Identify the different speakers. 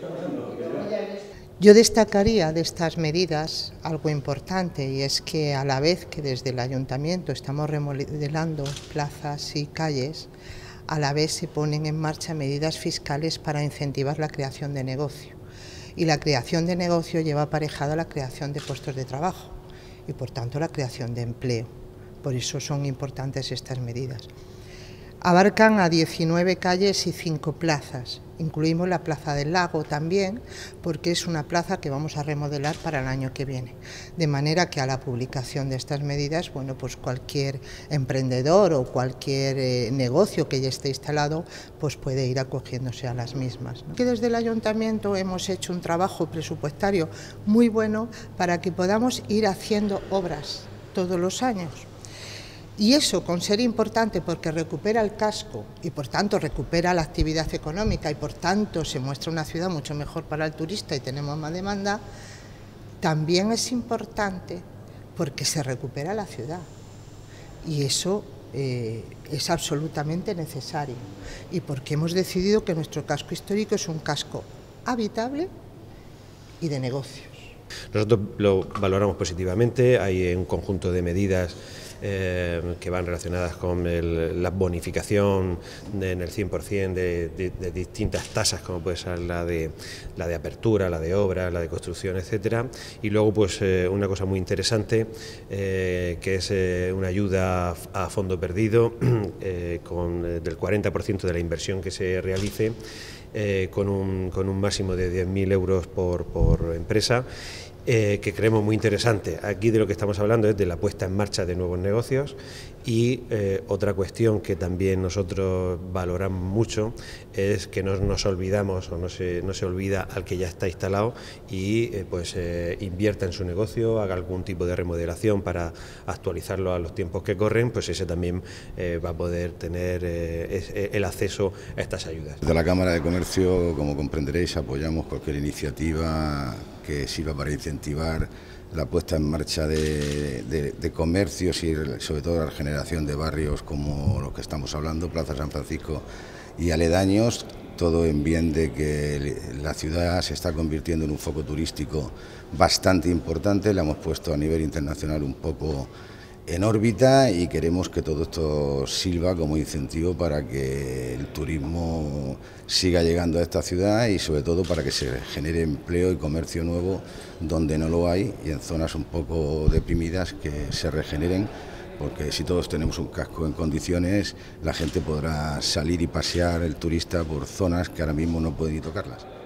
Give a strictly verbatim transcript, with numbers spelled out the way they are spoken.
Speaker 1: Yo destacaría de estas medidas algo importante, y es que a la vez que desde el Ayuntamiento estamos remodelando plazas y calles, a la vez se ponen en marcha medidas fiscales para incentivar la creación de negocio. Y la creación de negocio lleva aparejada la creación de puestos de trabajo y, por tanto, la creación de empleo. Por eso son importantes estas medidas. Abarcan a diecinueve calles y cinco plazas. Incluimos la Plaza del Lago también, porque es una plaza que vamos a remodelar para el año que viene. De manera que a la publicación de estas medidas, bueno, pues cualquier emprendedor o cualquier eh, negocio que ya esté instalado, pues puede ir acogiéndose a las mismas, ¿no? Que desde el Ayuntamiento hemos hecho un trabajo presupuestario muy bueno para que podamos ir haciendo obras todos los años. Y eso, con ser importante porque recupera el casco y por tanto recupera la actividad económica y por tanto se muestra una ciudad mucho mejor para el turista y tenemos más demanda, también es importante porque se recupera la ciudad. Y eso eh, es absolutamente necesario. Y porque hemos decidido que nuestro casco histórico es un casco habitable y de negocios.
Speaker 2: Nosotros lo valoramos positivamente, hay un conjunto de medidas eh, que van relacionadas con el, la bonificación de, en el cien por cien de, de, de distintas tasas, como puede ser la de, la de apertura, la de obra, la de construcción, etcétera. Y luego pues eh, una cosa muy interesante, eh, que es eh, una ayuda a fondo perdido eh, con, eh, del cuarenta por ciento de la inversión que se realice, Eh, con, un, con un máximo de diez mil euros por, por empresa, eh, que creemos muy interesante. Aquí de lo que estamos hablando es de la puesta en marcha de nuevos negocios y eh, otra cuestión que también nosotros valoramos mucho es que no nos olvidamos o no se, no se olvida al que ya está instalado y eh, pues eh, invierta en su negocio, haga algún tipo de remodelación para actualizarlo a los tiempos que corren, pues ese también eh, va a poder tener eh, es, eh, el acceso a estas ayudas.
Speaker 3: Desde la Cámara de Comercio, como comprenderéis, apoyamos cualquier iniciativa que sirva para incentivar la puesta en marcha de, de, de comercios y sobre todo la generación de barrios como los que estamos hablando, Plaza San Francisco y aledaños, todo en bien de que la ciudad se está convirtiendo en un foco turístico bastante importante. Le hemos puesto a nivel internacional un poco en órbita y queremos que todo esto sirva como incentivo para que el turismo siga llegando a esta ciudad y sobre todo para que se genere empleo y comercio nuevo donde no lo hay y en zonas un poco deprimidas que se regeneren, porque si todos tenemos un casco en condiciones, la gente podrá salir y pasear, el turista, por zonas que ahora mismo no puede ni tocarlas.